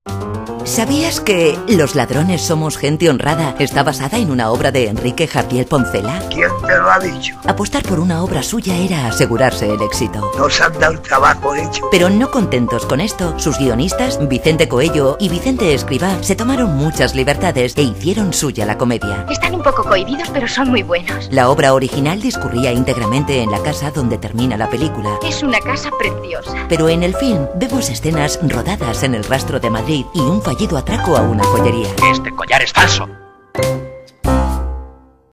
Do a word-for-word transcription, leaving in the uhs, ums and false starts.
¿Sabías que Los ladrones somos gente honrada está basada en una obra de Enrique Jardiel Poncela? ¿Quién te lo ha dicho? Apostar por una obra suya era asegurarse el éxito. Nos han dado el trabajo hecho. Pero no contentos con esto, sus guionistas, Vicente Coello y Vicente Escribá, se tomaron muchas libertades e hicieron suya la comedia. Están un poco cohibidos, pero son muy buenos. La obra original discurría íntegramente en la casa donde termina la película. Es una casa preciosa. Pero en el film vemos escenas rodadas en el Rastro de Madrid y un fallido atraco a una joyería. Este collar es falso.